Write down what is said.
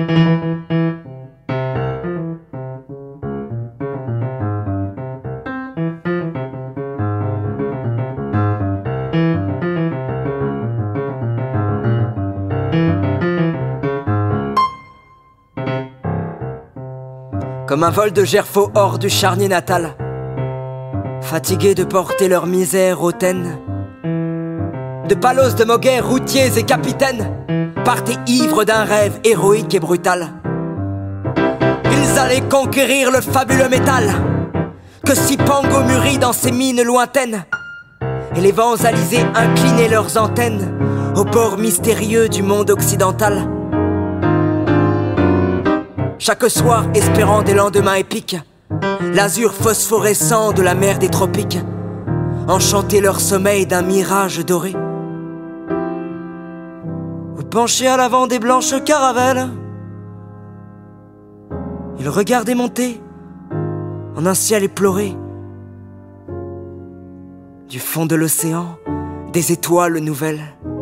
Comme un vol de gerfaux hors du charnier natal, fatigués de porter leur misère hautaine, de palos, de moguets, routiers et capitaines partaient ivres d'un rêve héroïque et brutal. Ils allaient conquérir le fabuleux métal que Cipango mûrit dans ses mines lointaines, et les vents alizés inclinaient leurs antennes au bord mystérieux du monde occidental. Chaque soir espérant des lendemains épiques, l'azur phosphorescent de la mer des tropiques enchantait leur sommeil d'un mirage doré. Ou penchés à l'avant des blanches caravelles, ils regardaient monter en un ciel éploré du fond de l'océan des étoiles nouvelles.